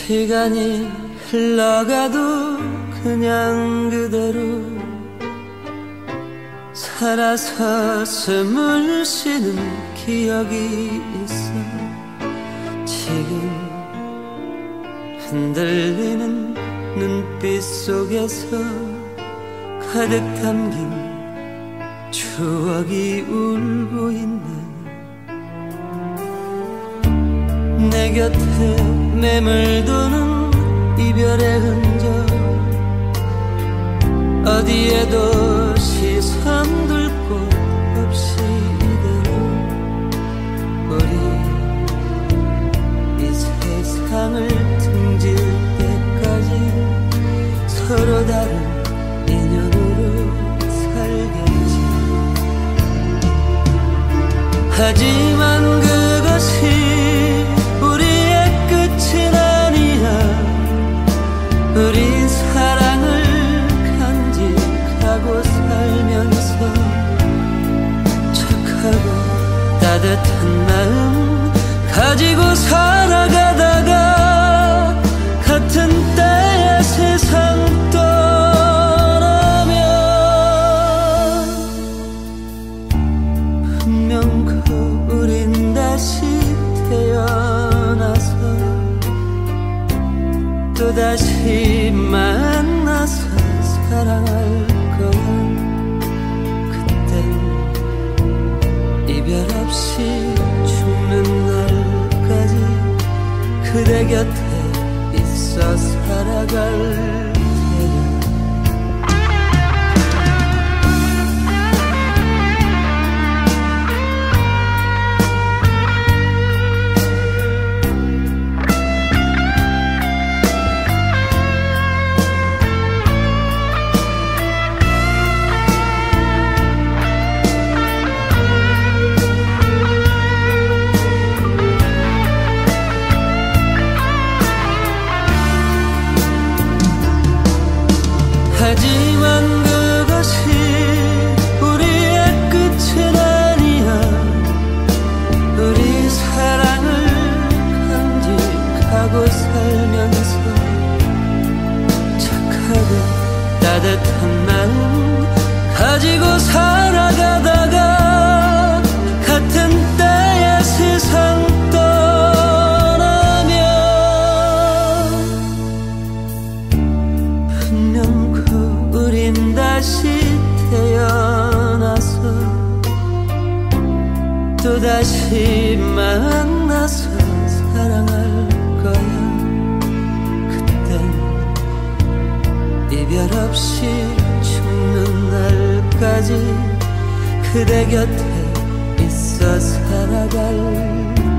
시간이 흘러가도 그냥 그대로 살아서 숨을 쉬는 기억이 있어. 지금 흔들리는 눈빛 속에서 가득 담긴 추억이 울고 있네. 내 곁에 매물도는 이별의 흔적, 어디에도 시선 둘 곳 없이 이대로 우리 이 세상을 등질 때까지 서로 다른 인연으로 살겠지. 하지만 그것이 우리의 끝은 아니야. 우린 사랑을 간직하고 살면서 착하고 따뜻한 마음 가지고 살아가다가 같은 때의 세상 떠나면 분명 우린 다시 태어나서 또다시 만나서 사랑할 거야. 그땐 이별 없이 죽는 날까지 그대 곁에 있어 살아갈 하지만 그것이 우리의 끝은 아니야. 우리 사랑을 간직하고 살면서 착하고 따뜻한 마음 가지고 살아가다가 같은 때의 세상 떠나면 분명 우린 다시 태어나서 또다시 만나서 사랑할 거야. 그땐 이별 없이 죽는 날까지 그대 곁에 있어 살아갈